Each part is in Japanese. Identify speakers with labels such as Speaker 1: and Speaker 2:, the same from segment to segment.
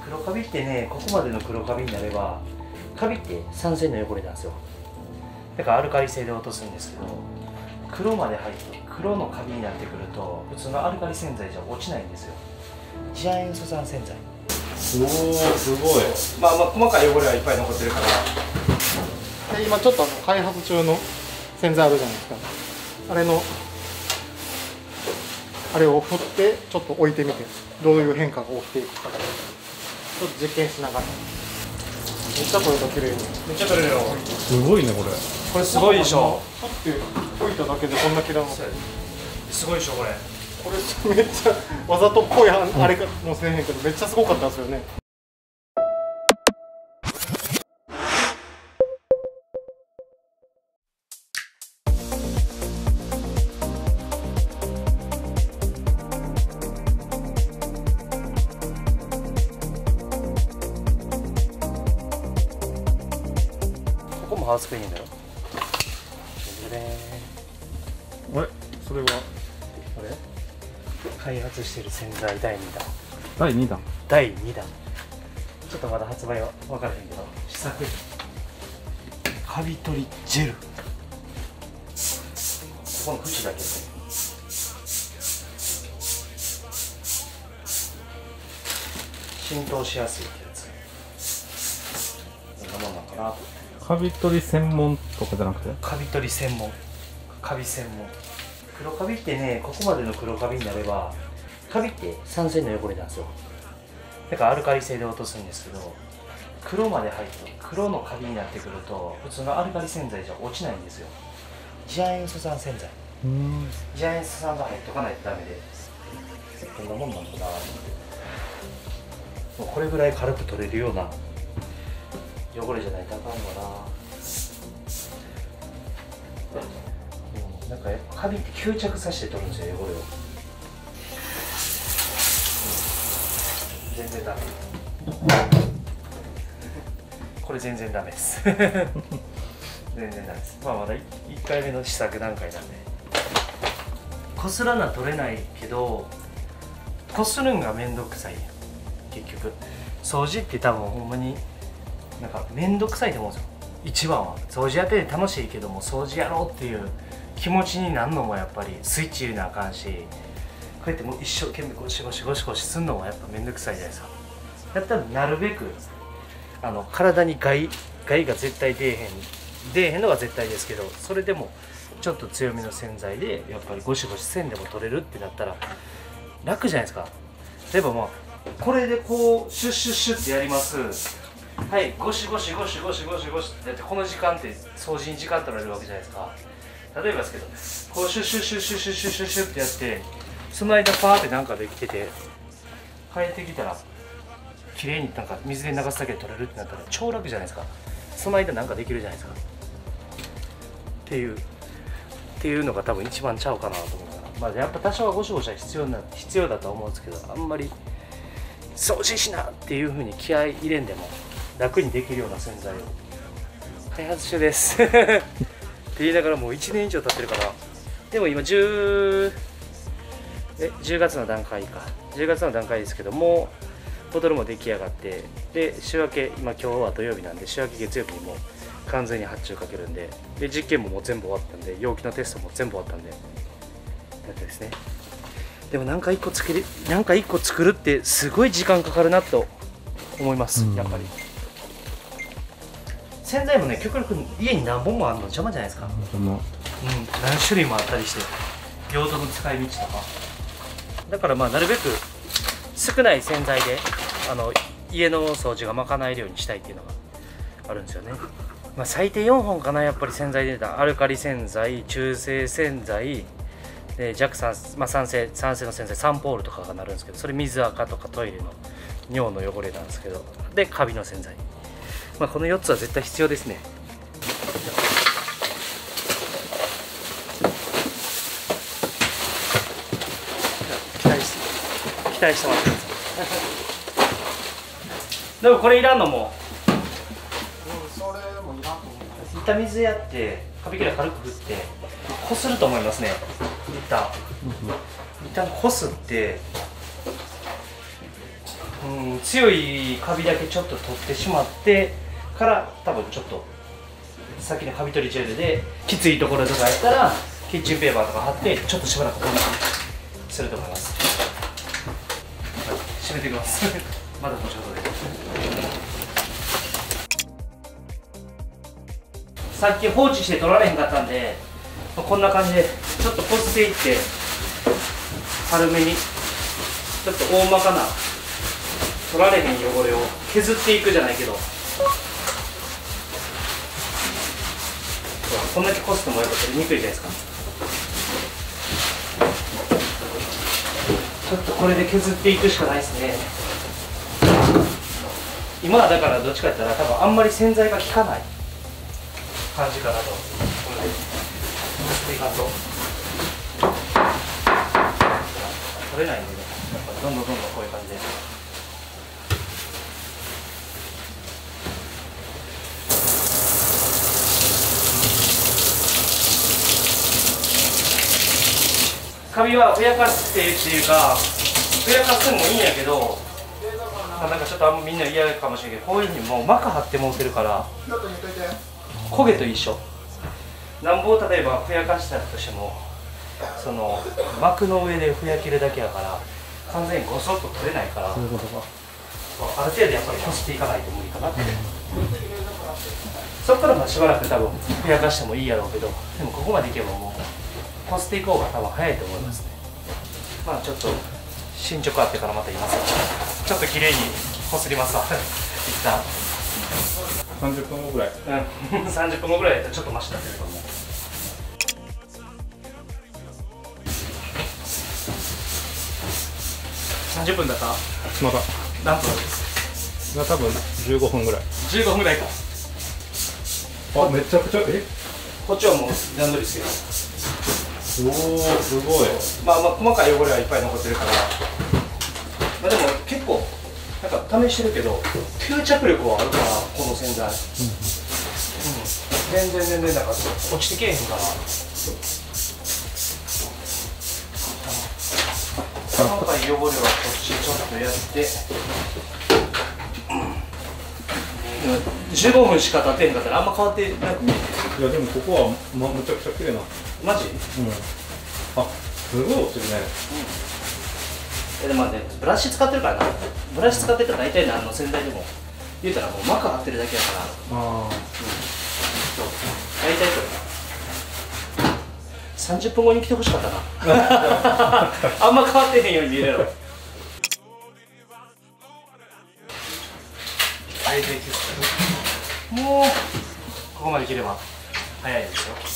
Speaker 1: 黒カビってね、ここまでの黒カビになれば、カビって酸性の汚れなんですよ。だからアルカリ性で落とすんですけど、黒まで入って黒のカビになってくると普通のアルカリ洗剤じゃ落ちないんですよ。次亜塩素酸洗剤。
Speaker 2: おお、すごい。
Speaker 1: まあ細かい汚れはいっぱい残ってるから。
Speaker 3: で今ちょっと開発中の洗剤あるじゃないですか。あれを振ってちょっと置いてみてどういう変化が起きていくかちょっと実験しながら。めっちゃ取れた、綺麗に。
Speaker 1: めっちゃ取れるよ。
Speaker 2: すごいね、これ。
Speaker 1: これすごいでしょ。
Speaker 3: パッて置いただけでこんな綺麗なの。
Speaker 1: すごいでしょこれ。
Speaker 3: これめっちゃわざとっぽいあれかもしれへんけどめっちゃすごかったですよね。
Speaker 1: ここもハウスクリーニングだよ。
Speaker 2: あれ、それは
Speaker 1: これ開発してる洗剤第2弾。
Speaker 2: 第2弾。
Speaker 1: 第2弾。ちょっとまだ発売は分からへんけど、試作品カビ取りジェル。ここの縁だけ浸透しやすいってやつ。こんなもんなんかなと。
Speaker 2: カビ取り専門とかじゃなくて、
Speaker 1: カビ取り専門、カビ専門。黒カビってね、ここまでの黒カビになれば、カビって酸性の汚れなんですよ。だからアルカリ性で落とすんですけど、黒まで入って黒のカビになってくると普通のアルカリ洗剤じゃ落ちないんですよ。次亜塩素酸洗剤。次亜塩素酸が入っとかないとダメで、こんなもんなんだなと思って。もうこれぐらい軽く取れるような汚れじゃないとあかんわな。なんかカビって吸着させて取るんですよ、汚れを。全然ダメ。これ全然ダメです全然ダメです。まあまだ1回目の試作段階なんで。こすらな取れないけど、こするんがめんどくさい。結局掃除って多分ほんまになんかめんどくさいと思うんですよ。一番は掃除やってて楽しいけども、掃除やろうっていう気持ちになるのもやっぱりスイッチ入れなあかんし、こうやってもう一生懸命ゴシゴシゴシゴシすんのもやっぱめんどくさいじゃないですか。だったらなるべく体に害が絶対出えへんのが絶対ですけど、それでもちょっと強めの洗剤でやっぱりゴシゴシせんでも取れるってなったら楽じゃないですか。例えばまあこれでこうシュッシュッシュッってやります。はい、ゴシゴシゴシゴシゴシゴシってやって、この時間って掃除に時間取られるわけじゃないですか。例えばですけど、こうシュッシュッシュッシュッシュッシュッシュッシュッってやって、その間パーってなんかできてて帰ってきたら綺麗になんか水で流すだけで取れるってなったら超楽じゃないですか。その間なんかできるじゃないですか。っていうのが多分一番ちゃうかなと思うから、まあやっぱ多少はゴシゴシは必要だとは思うんですけど、あんまり掃除しなっていう風に気合い入れんでも楽にできるような洗剤を開発中ですって言いながらもう1年以上経ってるから。でも今10月の段階か、10月の段階ですけども、ボトルも出来上がって、で週明け、今日は土曜日なんで週明け月曜日にもう完全に発注かけるんで、実験ももう全部終わったんで、容器のテストも全部終わったんで、だってですね。でもなんか1個作るってすごい時間かかるなと思います。やっぱり洗剤もね、極力家に何本もあるの邪魔じゃないですか。何種類もあったりして、用途の使い道とか。だからまあなるべく少ない洗剤で家の掃除が賄えるようにしたいっていうのがあるんですよね。まあ、最低4本かな、やっぱり洗剤で出たアルカリ洗剤、中性洗剤で弱酸、酸性の洗剤サンポールとかがなるんですけど、それ水垢とかトイレの尿の汚れなんですけど、でカビの洗剤、まあ、この4つは絶対必要ですね。期待してもらってくださいでもこれいらんのも
Speaker 3: それもいらんと思う。
Speaker 1: 板水やってカビキラ軽く振ってこすると思いますね。板こすって強いカビだけちょっと取ってしまってから多分ちょっと先のカビ取りジェルできついところとかやったらキッチンペーパーとか貼ってちょっとしばらくこんなすると思います。はい、閉めていきますまだ後ほどで。さっき放置して取られへんかったんでこんな感じでちょっとこすっていって軽めにちょっと大まかな取られへん汚れを削っていくじゃないけど、こんだけこすってもやっぱ取りにくいじゃないですか。ちょっとこれで削っていくしかないですね。今はだからどっちかって言ったら多分あんまり洗剤が効かない感じかなと。これでこすっていかんと取れないんでね、やっぱどんどんこういう感じで。カビはふやかしてっていうかふやかすのもいいんやけど、なんかちょっとあんまみんな嫌かもしれんけど、こういうふうにもう膜張ってもうてるから焦げと一緒。なんぼ例えばふやかしたとしてもその膜の上でふやけるだけやから完全にゴソッと取れないから、
Speaker 2: そういうことか。
Speaker 1: ある程度やっぱりこすっていかないと無理かなって、そこからまあしばらく多分ふやかしてもいいやろうけど、でもここまでいけばもうこすっていこうが多分早いと思いますね。まあちょっと進捗あってからまた言います。ちょっと綺麗にこすりますわ一旦
Speaker 2: 30分後ぐらい。
Speaker 1: 30分後ぐらいだったらちょっとマシになってると思う。30分だった？
Speaker 2: まだ
Speaker 1: 何分です
Speaker 2: が多分15分ぐらい。
Speaker 1: ？15分ぐらいか。
Speaker 2: あ、めちゃくちゃ
Speaker 1: こっちはもう段取りですけど、
Speaker 2: おお、すごい。
Speaker 1: まあ細かい汚れはいっぱい残ってるから、まあでも結構なんか試してるけど吸着力はあるから、この洗剤、全然なんか落ちてけえへんから。細かい汚れはこっちちょっとやって、15分しか経ってへんかったらあんま変わってなく見えて
Speaker 2: いやでもここはむちゃくちゃ綺麗な。
Speaker 1: マジ？
Speaker 2: あ、すごい落ちるね。
Speaker 1: でもね、ブラシ使ってるからな。ブラシ使ってたら大体何の洗剤でも言うたらもう膜張ってるだけやから。
Speaker 2: ああ、
Speaker 1: そう大体これ30分後に来てほしかったなあんま変わってへんように見えるやろ。もうここまで切れば早い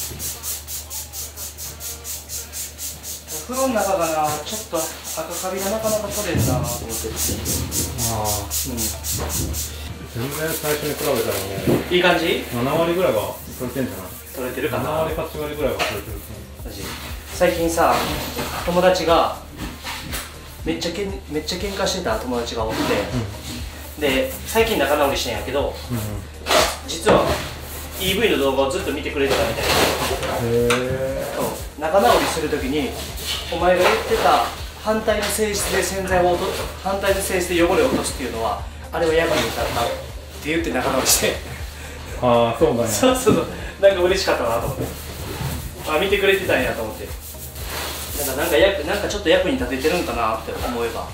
Speaker 1: ですよ。風呂の中がな、ちょっと赤カビがなかなか取れんなと思って。
Speaker 2: ああ、全然最初に比べたらもう
Speaker 1: いい感じ
Speaker 2: 7割ぐらいは取れてんじゃない？
Speaker 1: 取れてるかな。
Speaker 2: 7割8割ぐらいは取れてる。
Speaker 1: 最近さ、友達がめっちゃ喧嘩してた友達がおって、で最近仲直りしてんやけど、実は EV の動画をずっと見てくれてたみたいな。仲直りするときにお前が言ってた反対の性質で洗剤を反対の性質で汚れを落とすっていうのはあれは役に立ったって言って仲直りして
Speaker 2: ああ、そうだね。
Speaker 1: そうなんか嬉しかったなと思って、あ見てくれてたんやと思って、なんかちょっと役に立ててるんかなって思えば、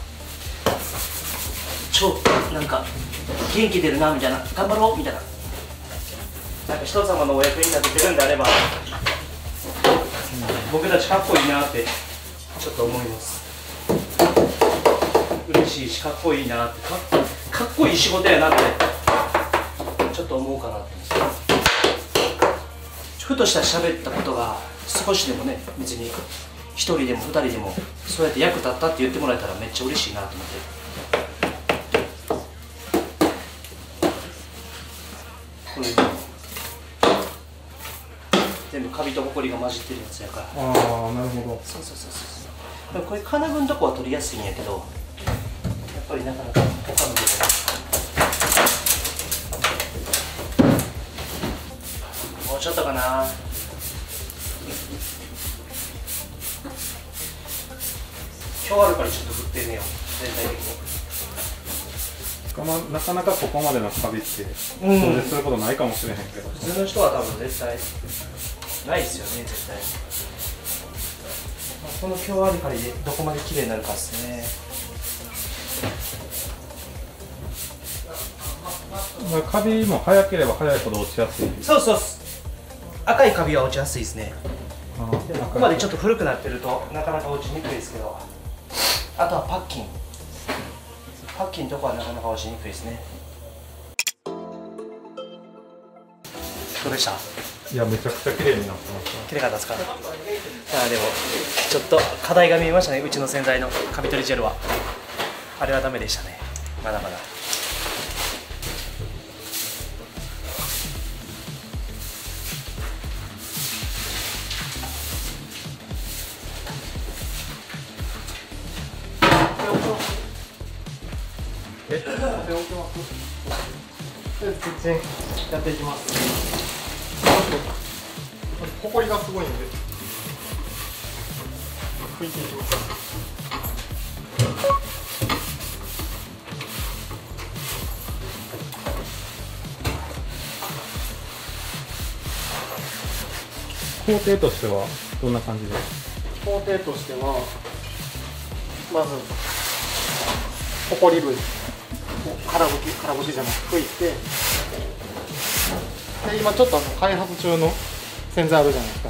Speaker 1: なんか元気出るなみたいな、頑張ろうみたいな、なんか人様のお役に立ててるんであれば、僕たちかっこいいなってちょっと思います。嬉しいしかっこいいなって、かっこいい仕事やなってちょっと思うかなって。ふとした喋ったことが少しでもね、別に1人でも2人でもそうやって役立ったって言ってもらえたらめっちゃ嬉しいなと思って。これ全部カビとホコリが混じってるやつやから。
Speaker 2: ああ、なるほど。
Speaker 1: そうでもこれ金具のとこは取りやすいんやけど、やっぱりなかなか他のとこもうちょっとかな。今日あるからちょっと振ってんねよ、全体的に。
Speaker 2: なかなかここまでのカビって掃除することないかもしれへんけど、
Speaker 1: 普通の人は多分絶対ないですよね、絶対。この強アルカリでどこまで綺麗になるかですね。
Speaker 2: カビも早ければ早いほど落ちやすい。
Speaker 1: そうそう、赤いカビは落ちやすいですね。でもここまでちょっと古くなってるとなかなか落ちにくいですけど、あとはパッキンのとこはなかなか落ちにくいですね。どうでした？
Speaker 2: いや、めちゃくちゃ綺麗になってます。
Speaker 1: 綺麗かったですか？でもちょっと課題が見えましたね、うちの洗剤のカビ取りジェルは。あれはダメでしたね、まだまだ。
Speaker 3: キッチンやっていきます。ほこりがすごいんで拭いていきます。
Speaker 2: 工程としてはどんな感じで？
Speaker 3: 工程としてはまずほこり類空拭きじゃなく拭いて、で今ちょっと開発中の洗剤あるじゃないですか。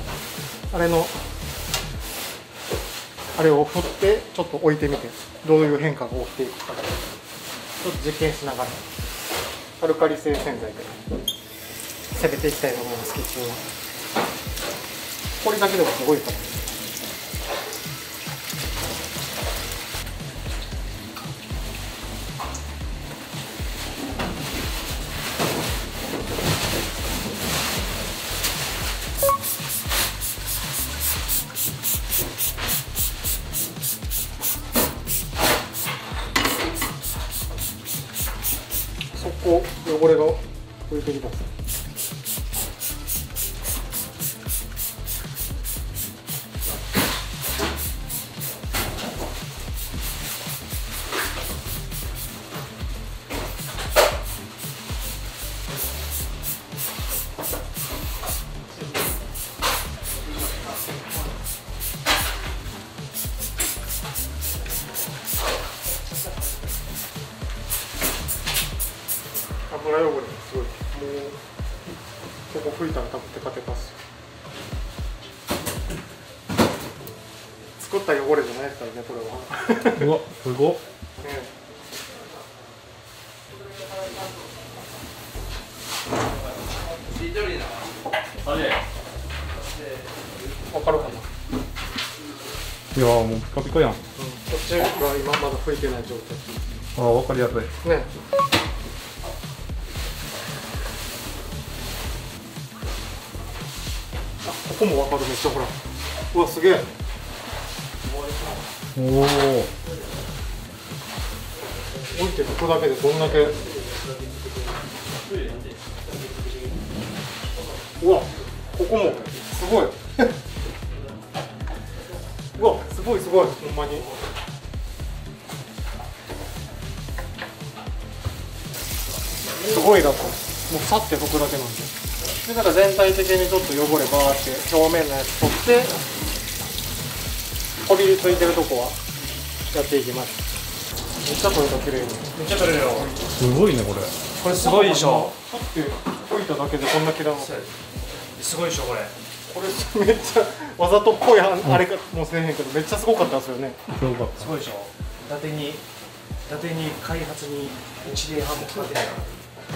Speaker 3: あれを振ってちょっと置いてみて、どういう変化が起きていくかちょっと実験しながらアルカリ性洗剤で攻めていきたいと思います。キッチンはこれだけでもすごいから。そこ汚れが浮いてきた。油汚れがすごい。もうここ拭いたら多分テカテカっすよ。作った汚れじゃないですからね、これは。
Speaker 2: うわ、すごっ。
Speaker 3: わかるかな。
Speaker 2: いやー、もうピカピカやん。
Speaker 3: こっちが今まだ拭いてない状態。
Speaker 2: ああ、わかりやすい。
Speaker 3: ね。ここもわかる、めっちゃほら。うわ、すげえ。
Speaker 2: おお。
Speaker 3: 置いて拭くだけでどんだけ。うわ、ここもすごい。うわ、すごいすごい、ほんまに。すごいだと、もうさって拭くだけなんで。で、だから全体的にちょっと汚れバーって表面のやつ取って、こびりついてるとこはやっていきます。めっちゃ取れた、綺麗に。
Speaker 1: めっちゃ取れるよ。
Speaker 2: すごいね、これ。
Speaker 1: これすごいでしょ。
Speaker 3: さって拭いただけでこんな綺麗なの。
Speaker 1: すごいでしょこれ。
Speaker 3: これめっちゃわざとっぽいあれかもしれへんけど、めっちゃすごかったですよね。
Speaker 2: すごかった。
Speaker 1: すごいでしょ。伊達に開発に1年半もかかってないから。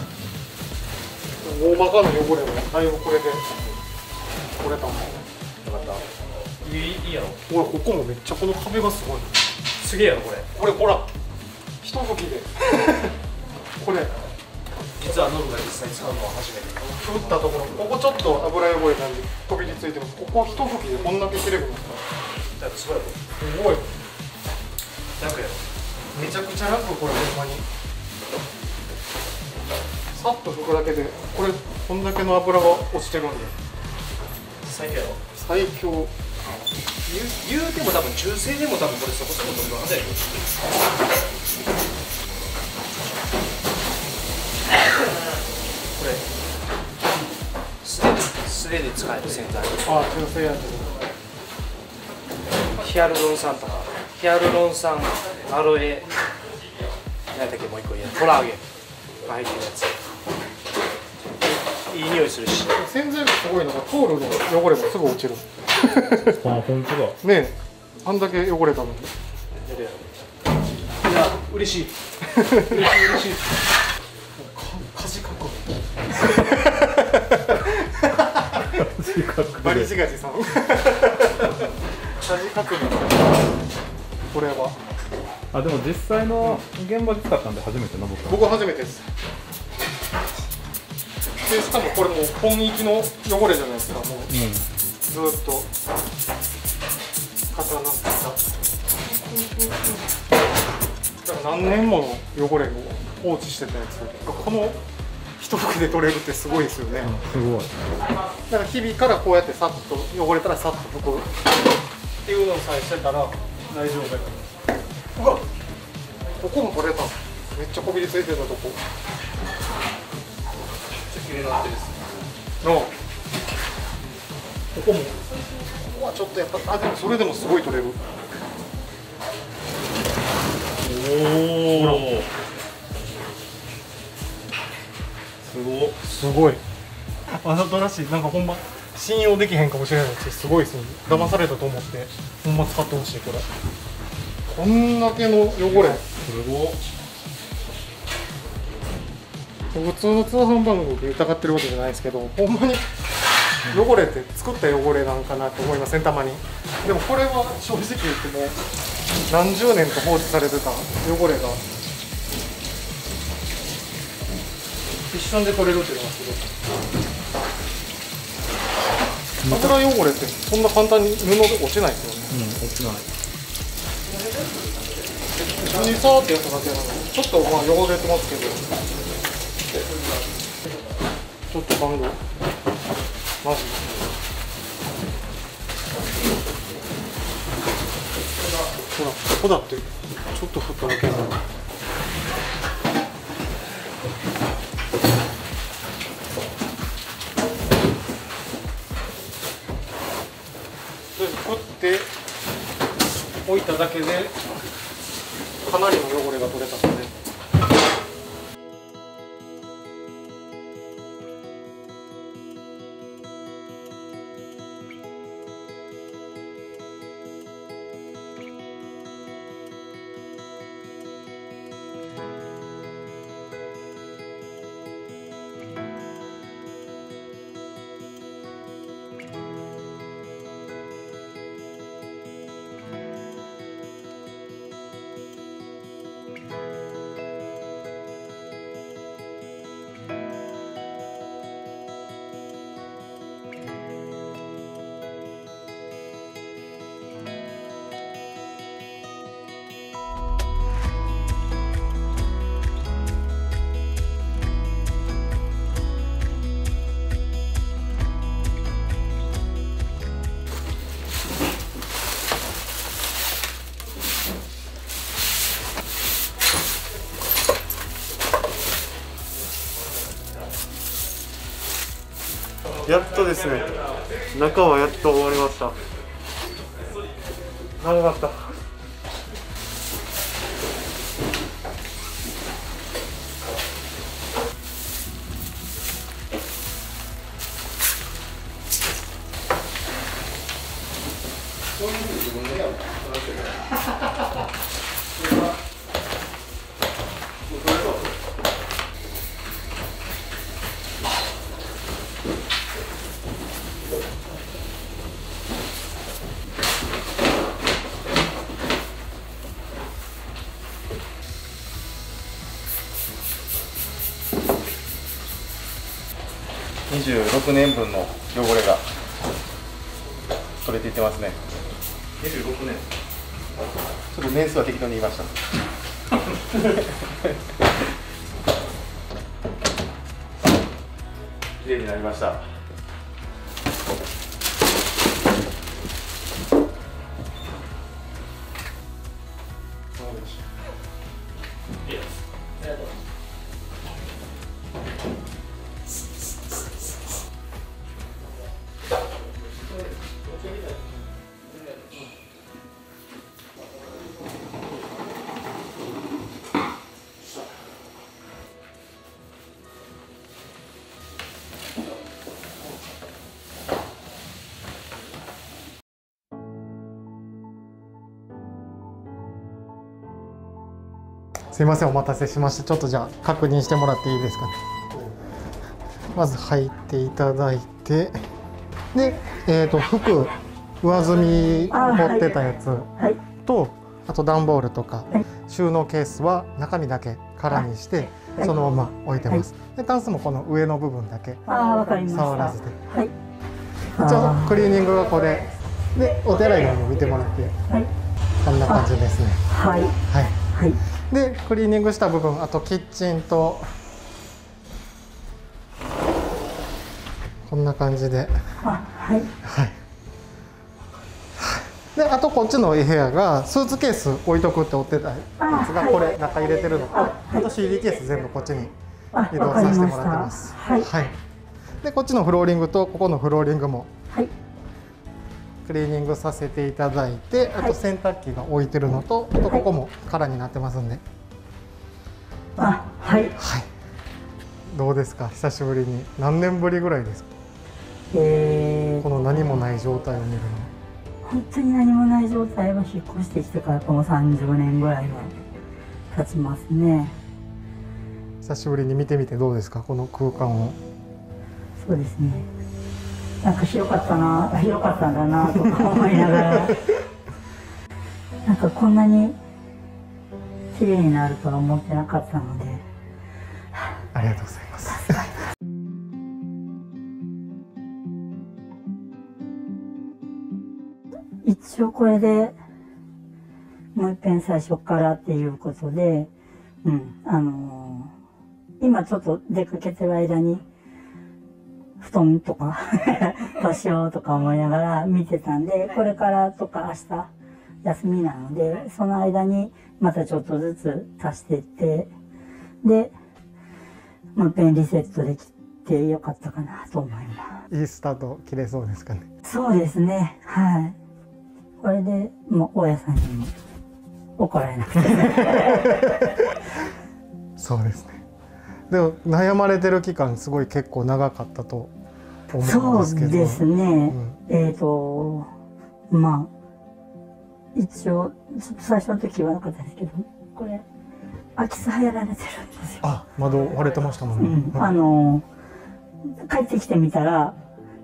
Speaker 3: 大バカの汚れもだいぶこれで取れたもん。よ
Speaker 1: かった。いいやろ。
Speaker 3: ほら、ここもめっちゃこの壁がすごい。
Speaker 1: すげえやろこれ。
Speaker 3: これほら、一拭きでこれ
Speaker 1: 実はノブが実際使うのは初めて。
Speaker 3: 打ったところ、ここちょっと油汚れなんでこびりついてます。ここ一拭きでこんだけ綺麗になった。
Speaker 1: だからすごいやろ。
Speaker 3: すごい
Speaker 1: 楽やろ。
Speaker 3: めちゃくちゃ楽、これほんまに。さっと拭くだけでこれこんだけの油が落ちてるんで
Speaker 1: 最強やろ。
Speaker 3: 最強。
Speaker 1: 言うても多分中性でも多分これそこそこ取るはずやよ。 素手で使える洗剤、
Speaker 3: ああ中性やつ。
Speaker 1: ヒアルロン酸とか、ヒアルロン酸、アロエ、何だっけもう一個言うコラーゲンが入ってるやつ。いい匂いするし。
Speaker 3: 洗剤がすごいのがタオルの汚れもすぐ落ちる。
Speaker 2: あ、本当だ。
Speaker 3: ねえ、あんだけ汚れたのに。
Speaker 1: いや、嬉しい。嬉しい。
Speaker 3: カジカコ。バリジガジさん。カジカコ。これは。
Speaker 2: あ、でも実際の現場で使ったんで初めての僕は。
Speaker 3: 僕は初めてです。でしかもこれもう本域の汚れじゃないですか。もうずーっと重なってた。だから何年もの汚れを放置してたやつがこの一拭きで取れるってすごいですよね。
Speaker 2: すごい。
Speaker 3: だから日々からこうやってさっと汚れたらさっと拭くっていうのさえしてたら大丈夫だから。うわっ、ここも取れた。めっちゃこびりついてたとこ。
Speaker 1: 綺麗になってる。
Speaker 3: のここも、ここはちょっとやっぱ、あ、でもそれでもすごい取れる。
Speaker 1: おお。
Speaker 3: すごい。わざとらしい、なんかほんま信用できへんかもしれないし、すごいですね。騙されたと思って、ほんま使ってほしいこれ。こんだけの汚れ。
Speaker 1: すごい。
Speaker 3: 普通の通販番組で疑ってるわけじゃないですけど、ほんまに汚れって作った汚れなんかなと思いません、たまに。でもこれは正直言っても何十年と放置されてた汚れが一瞬で取れるっていうのがすごい。油汚れってそんな簡単に布で落ちないですよね。
Speaker 2: 落ちない。
Speaker 3: 普通にさーってやっただけなので、ちょっとまあ汚れてますけど、ちょっと番号マジほら、ここだってちょっと振っただけなの。振って置いただけでかなりの汚れが取れたので。やっとですね、中はやっと終わりました。長かった。26年分の汚れが取れていってますね。
Speaker 1: 26年。
Speaker 3: ちょっと年数は適当に言いました。綺麗になりました。 すいません、お待たせしました。ちょっとじゃあ確認してもらっていいですかね。まず入っていただいて、で、服上積み持ってたやつと、あと段ボールとか収納ケースは中身だけ空にしてそのまま置いてます。で、タンスもこの上の部分だけ触らずで、一応クリーニングがこれで、お手洗いの方も見てもらって、こんな感じですね。はいはい。でクリーニングした部分、あとキッチンとこんな感じで、はいはい。であとこっちの部屋がスーツケース置いとくって追ってたやつがこれ中入れてるのと、あと CD ケース全部こっちに移動させてもらってます。はい。でこっちのフローリングとここのフローリングもクリーニングさせていただいて、あと洗濯機が置いてるのと、あとここも空になってますんで。はい。どうですか、久しぶりに。何年ぶりぐらいですか。この何もない状態を見るの。
Speaker 4: 本当に何もない状態は引っ越してきてからこの30年ぐらいは経ちますね。
Speaker 3: 久しぶりに見てみてどうですか、この空間を。
Speaker 4: そうですね。なんか広かったんだなとか思いながらなんかこんなに綺麗になるとは思ってなかったので、
Speaker 3: ありがとうございます。
Speaker 4: 一応これでもう一遍最初からっていうことで、今ちょっと出かけてる間に布団とかどうしようとか思いながら見てたんで、これからとか明日休みなので、その間にまたちょっとずつ足していって、で、もう一遍リセットできてよかったかなと思います。
Speaker 3: いいスタート切れそうですかね。
Speaker 4: そうですね、はい。これでもう大家さんにも怒られなくて
Speaker 3: そうですね。でも悩まれてる期間すごい結構長かったと思うんですけど。
Speaker 4: そうですね、まあ一応最初の時はなかったですけど、これ空き巣入られてるんですよ。
Speaker 3: あ、窓割れてましたもんね。
Speaker 4: 帰ってきてみたら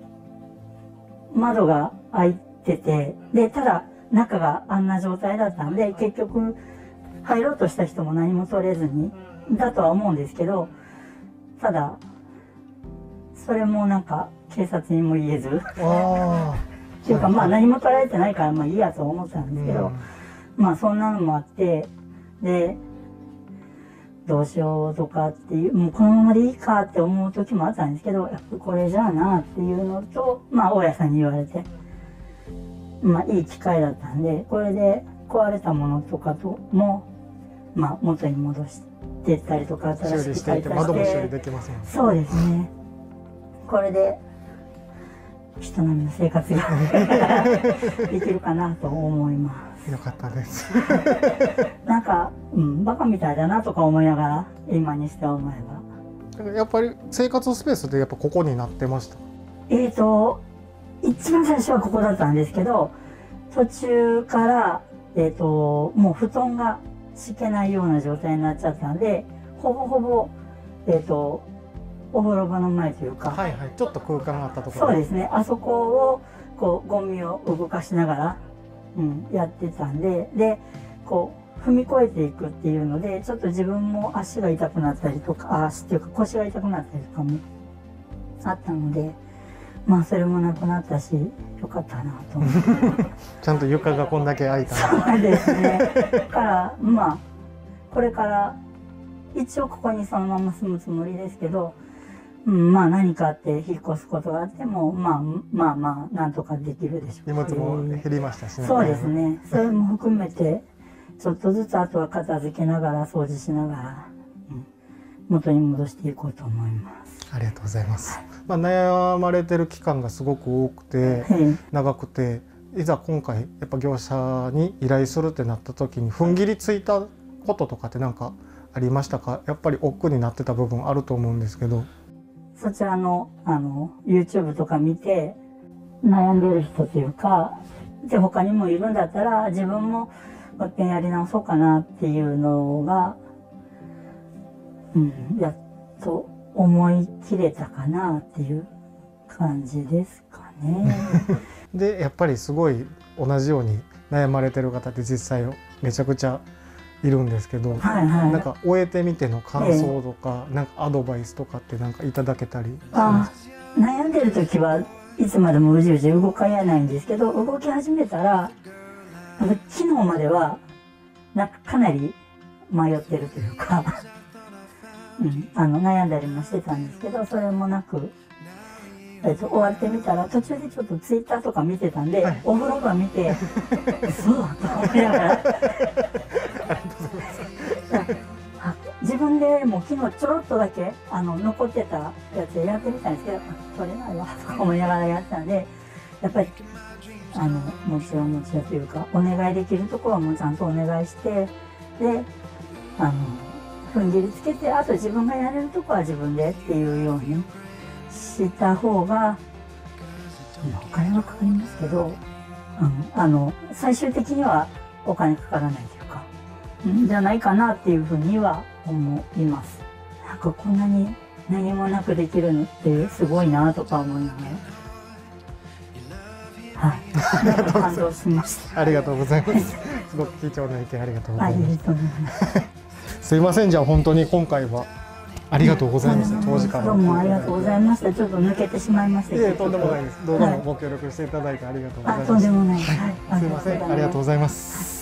Speaker 4: 窓が開いてて、でただ中があんな状態だったんで、結局入ろうとした人も何も取れずにだとは思うんですけど、ただそれもなんか警察にも言えずっていうか、まあ何も取られてないからまあいいやと思ったんですけど、まあそんなのもあって、でどうしようとかっていう、もうこのままでいいかって思う時もあったんですけど、やっぱこれじゃあなっていうのと、まあ大家さんに言われて、まあいい機会だったんで、これで壊れたものとかともまあ元に戻してったりとか、
Speaker 3: 新しくしていて窓も修理できますもんね。
Speaker 4: そうですね。これで人並みの生活ができるかなと思います。
Speaker 3: よかったです。
Speaker 4: なんか、バカみたいだなとか思いながら今にして思えば。
Speaker 3: やっぱり生活スペースでやっぱここになってました。
Speaker 4: 一番最初はここだったんですけど、途中からもう布団が敷けないような状態になっちゃったんで、ほぼほぼお風呂場の前というか、
Speaker 3: はいはい、ちょっと空間があったところ。
Speaker 4: そうですね、あそこをこうゴミを動かしながら、やってたんで、でこう踏み越えていくっていうので、ちょっと自分も足が痛くなったりとか、足っていうか腰が痛くなったりとかもあったので、まあそれもなくなったしよかったなと思って
Speaker 3: ちゃんと床がこんだけ空いた。
Speaker 4: そうですね。だからまあこれから一応ここにそのまま住むつもりですけど、まあ何かあって引っ越すことがあってもまあなんとかできるでしょう。
Speaker 3: 荷物も減りましたしね。
Speaker 4: そうですね。それも含めてちょっとずつあとは片付けながら掃除しながら、元に戻していこうと思います。
Speaker 3: ありがとうございます。 まあ、悩まれてる期間がすごく多くて長くて、いざ今回やっぱ業者に依頼するってなった時に踏ん切りついたこととかって何かありましたか？やっぱり億劫になってた部分あると思うんですけど。
Speaker 4: そちらのYouTube とか見て悩んでる人というか、で他にもいるんだったら自分ももう一遍やり直そうかなっていうのが、やっと思い切れたかなっていう感じですかね。
Speaker 3: でやっぱりすごい同じように悩まれてる方って実際めちゃくちゃいるんですけど、なんか終えてみての感想とか、なんかアドバイスとかってなんかいただけたりします？
Speaker 4: 悩んでる時はいつまでもうじうじ動かないんですけど、動き始めたら昨日まではなんかかなり迷ってるというか悩んだりもしてたんですけど、それもなく、終わってみたら途中でちょっとツイッターとか見てたんで、お風呂場見てそうと思いながら自分でも昨日ちょろっとだけ残ってたやつでやってみたんですけど、取れないわとか思いながらやってたんで、やっぱりもちろんというか、お願いできるところはもうちゃんとお願いして、で踏ん切りつけて、あと自分がやれるとこは自分でっていうようにした方が、お金はかかりますけど、最終的にはお金かからないというか、じゃないかなっていうふうには思います。なんかこんなに何もなくできるのってすごいなとか思いながら、はい、感動しました。
Speaker 3: ありがとうございます。すごく貴重な意見ありがとうございます。
Speaker 4: とうございます。
Speaker 3: すいません、じゃあ本当に今回はありがとうございました。長時間
Speaker 4: どうもありがとうございました。ちょっと抜けてしまいましたけど。
Speaker 3: とんでもないです。動画もご協力していただいてありがとうございます。
Speaker 4: とんでもない。
Speaker 3: すいません、ありがとうございます。